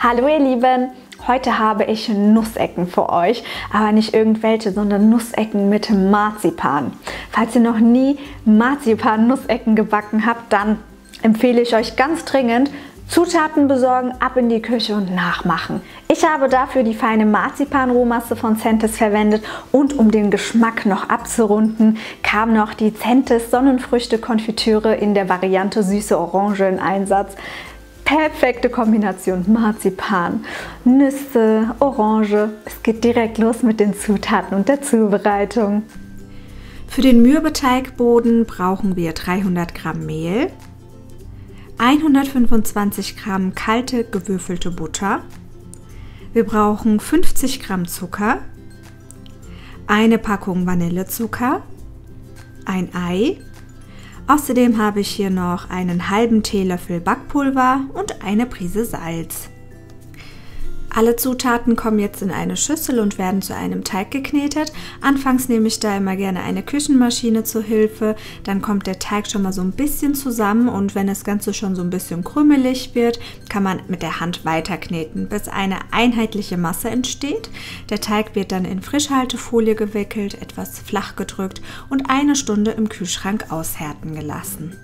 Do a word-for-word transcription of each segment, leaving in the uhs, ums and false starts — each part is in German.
Hallo ihr Lieben, heute habe ich Nussecken für euch, aber nicht irgendwelche, sondern Nussecken mit Marzipan. Falls ihr noch nie Marzipan-Nussecken gebacken habt, dann empfehle ich euch ganz dringend, Zutaten besorgen, ab in die Küche und nachmachen. Ich habe dafür die feine Marzipan-Rohmasse von Centis verwendet und um den Geschmack noch abzurunden, kam noch die Centis Sonnenfrüchte-Konfitüre in der Variante süße Orange in Einsatz. Perfekte Kombination Marzipan, Nüsse, Orange. Es geht direkt los mit den Zutaten und der Zubereitung. Für den Mürbeteigboden brauchen wir dreihundert Gramm Mehl, hundertfünfundzwanzig Gramm kalte gewürfelte Butter. Wir brauchen fünfzig Gramm Zucker, eine Packung Vanillezucker, ein Ei. Außerdem habe ich hier noch einen halben Teelöffel Backpulver und eine Prise Salz. Alle Zutaten kommen jetzt in eine Schüssel und werden zu einem Teig geknetet. Anfangs nehme ich da immer gerne eine Küchenmaschine zur Hilfe, dann kommt der Teig schon mal so ein bisschen zusammen und wenn das Ganze schon so ein bisschen krümelig wird, kann man mit der Hand weiter kneten, bis eine einheitliche Masse entsteht. Der Teig wird dann in Frischhaltefolie gewickelt, etwas flach gedrückt und eine Stunde im Kühlschrank aushärten gelassen.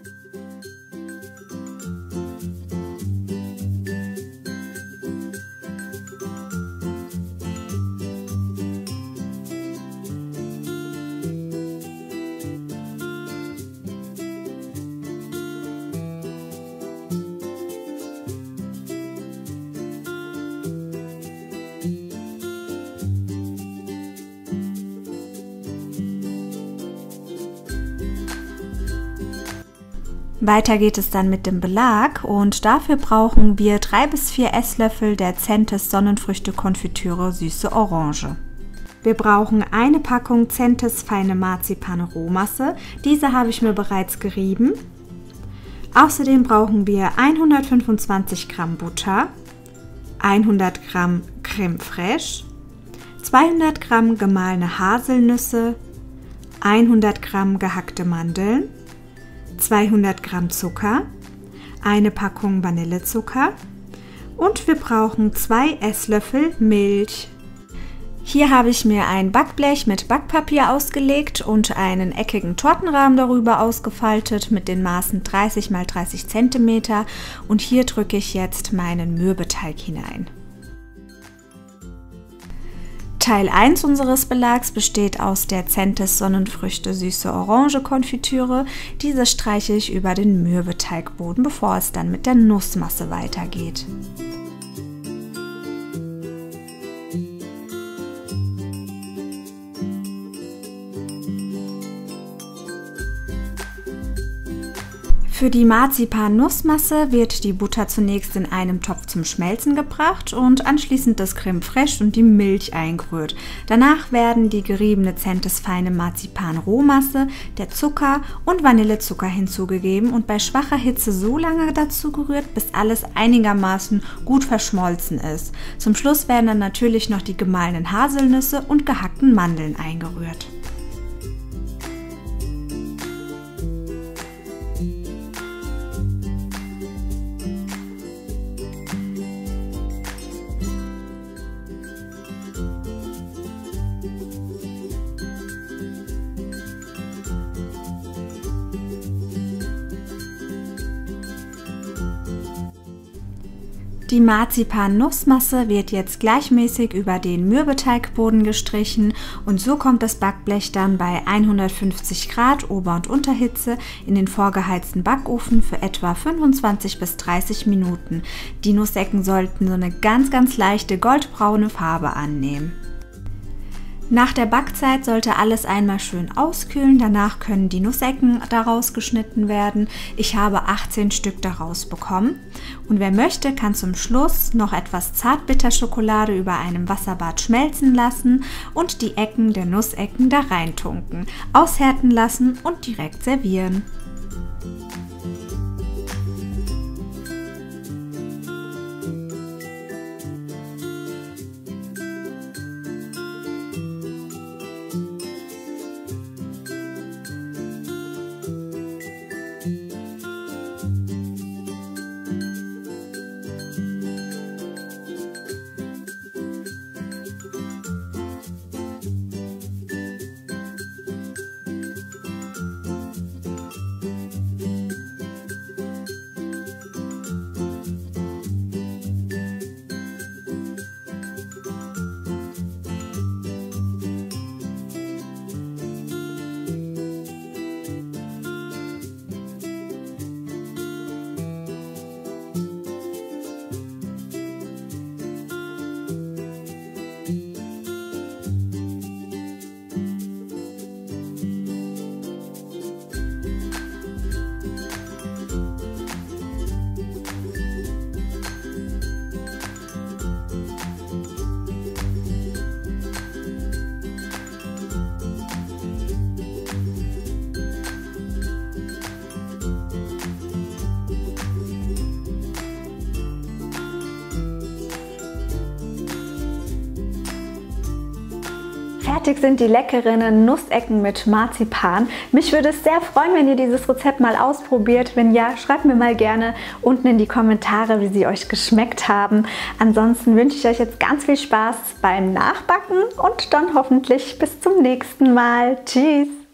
Weiter geht es dann mit dem Belag und dafür brauchen wir drei bis vier Esslöffel der Centis Sonnenfrüchte-Konfitüre süße Orange. Wir brauchen eine Packung Centis feine Marzipan-Rohmasse, diese habe ich mir bereits gerieben. Außerdem brauchen wir hundertfünfundzwanzig Gramm Butter, hundert Gramm Creme fraiche, zweihundert Gramm gemahlene Haselnüsse, hundert Gramm gehackte Mandeln, zweihundert Gramm Zucker, eine Packung Vanillezucker und wir brauchen zwei Esslöffel Milch. Hier habe ich mir ein Backblech mit Backpapier ausgelegt und einen eckigen Tortenrahmen darüber ausgefaltet mit den Maßen dreißig mal dreißig Zentimeter und hier drücke ich jetzt meinen Mürbeteig hinein. Teil eins unseres Belags besteht aus der Centis Sonnenfrüchte süße Orange Konfitüre. Diese streiche ich über den Mürbeteigboden, bevor es dann mit der Nussmasse weitergeht. Für die Marzipan-Nussmasse wird die Butter zunächst in einem Topf zum Schmelzen gebracht und anschließend das Creme fraiche und die Milch eingerührt. Danach werden die geriebene Centis feine Marzipan-Rohmasse, der Zucker und Vanillezucker hinzugegeben und bei schwacher Hitze so lange dazu gerührt, bis alles einigermaßen gut verschmolzen ist. Zum Schluss werden dann natürlich noch die gemahlenen Haselnüsse und gehackten Mandeln eingerührt. Die Marzipan-Nussmasse wird jetzt gleichmäßig über den Mürbeteigboden gestrichen und so kommt das Backblech dann bei hundertfünfzig Grad Ober- und Unterhitze in den vorgeheizten Backofen für etwa fünfundzwanzig bis dreißig Minuten. Die Nussecken sollten so eine ganz, ganz leichte goldbraune Farbe annehmen. Nach der Backzeit sollte alles einmal schön auskühlen, danach können die Nussecken daraus geschnitten werden. Ich habe achtzehn Stück daraus bekommen und wer möchte, kann zum Schluss noch etwas Zartbitterschokolade über einem Wasserbad schmelzen lassen und die Ecken der Nussecken da reintunken, aushärten lassen und direkt servieren. Fertig sind die leckeren Nussecken mit Marzipan. Mich würde es sehr freuen, wenn ihr dieses Rezept mal ausprobiert. Wenn ja, schreibt mir mal gerne unten in die Kommentare, wie sie euch geschmeckt haben. Ansonsten wünsche ich euch jetzt ganz viel Spaß beim Nachbacken und dann hoffentlich bis zum nächsten Mal. Tschüss!